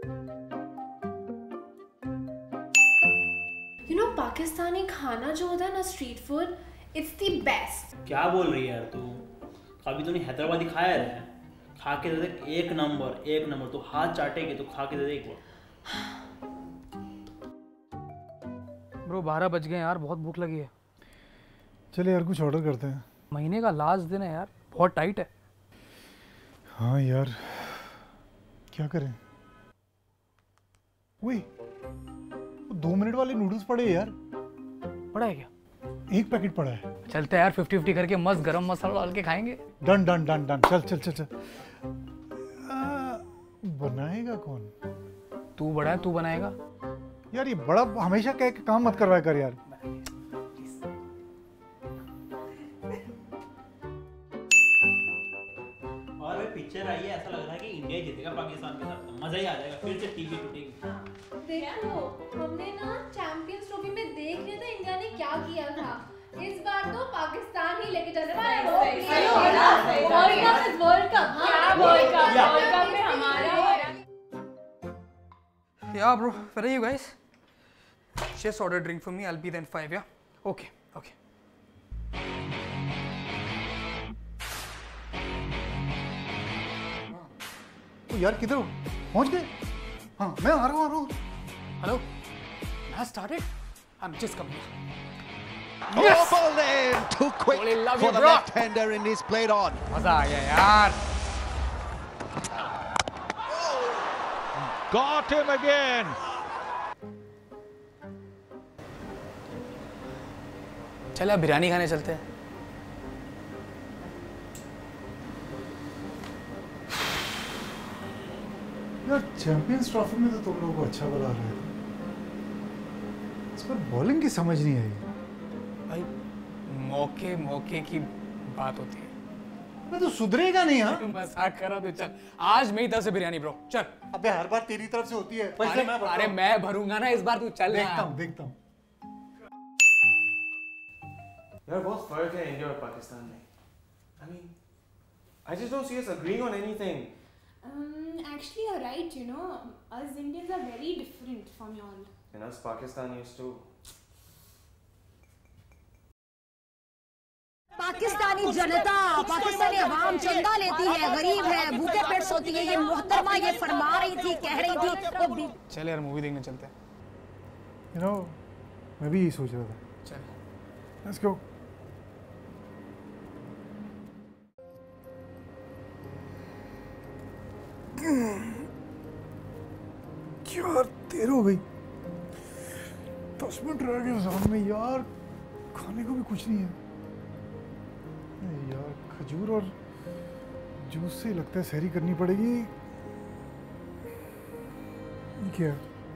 पाकिस्तानी खाना जो होता है ना, street food, it's the best. क्या बोल रही है यार तू? कभी तूने हैदराबादी खाया है? खा के दे दे, एक नंबर। तू हाथ चाटेगी तो खा के दे दे एक बार। ब्रो 12 बज गए यार, बहुत भूख लगी है। चले यार कुछ ऑर्डर करते हैं। महीने का लास्ट दिन है यार, बहुत टाइट है। हाँ यार, क्या करें? वही 2 मिनट वाले नूडल्स पड़े यार। पड़ा है क्या? एक पैकेट पड़ा है। चलते हैं यार 50-50 करके मस्त गरम मसाला डाल के खाएंगे। डन डन डन डन, चल। बनाएगा कौन? तू बड़ा है, तू बनाएगा यार। ये बड़ा हमेशा कह के काम मत करवाया कर यार। और वे पिक्चर आई है, ऐसा लग रहा है कि इंडिया जीतेगा पाकिस्तान के साथ, मजा ही आ जाएगा। फिर से टीवी टूटेगी। देखो, हमने ना चैंपियंस ट्रॉफी में देख लिया था इंडिया ने क्या किया था। इस बार तो पाकिस्तान ही लेके चल रहा है। वर्ल्ड कप में हमारा। Yeah bro, where are you guys? Just order drink for me, I'll be there in 5, yeah? Okay. तो यार किधर हो? पहुंच गए? हाँ मैं आ रहा हूँ। Hello? Has started? I'm just coming. Yes! Oh, ball in! Too quick love for you, the bro. left-hander and he's played on. मजा आ गया यार। Got him again. चल अब बिरयानी खाने चलते हैं। यार चैंपियंस ट्रॉफी में तो तुम लोगों को अच्छा बना रहे थे, इस पर बॉलिंग की समझ नहीं आई। भाई मौके की बात होती है। मैं तो सुधरेगा नहीं। हाँ मजाक कर रहा तू। चल आज मेरी तरफ से बिरयानी ब्रो, चल। अबे हर बार तेरी तरफ से होती है। अरे मैं भरूंगा ना इस बार, तू चल। देखता हूँ। यार बहुत फर्क है इंडिया और पाकिस्तान में। I mean, I just don't see us agreeing on anything. Actually, you're right. You know, us Indians are very different from y'all. And us Pakistanis too. Pakistani जनता, पाकिस्तानी अवाम चंदा लेती है, गरीब है, भूखे पेट सोती है। ये मोहतरमा ये फरमा रही थी, कह रही थी। चल यार मूवी देखने चलते हैं। You know, मैं भी यही सोच रहा था। चल Let's go. यार देर हो गई, 10 मिनट रह गए एग्जाम में यार। खाने को भी कुछ नहीं है यार। खजूर और जूस से लगता है सहरी करनी पड़ेगी। ये क्या?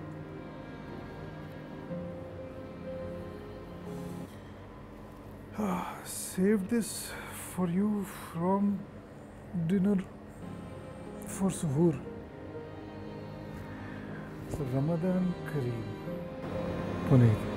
Save this for you from dinner for suhoor. Ramadan Kareem. Puneet.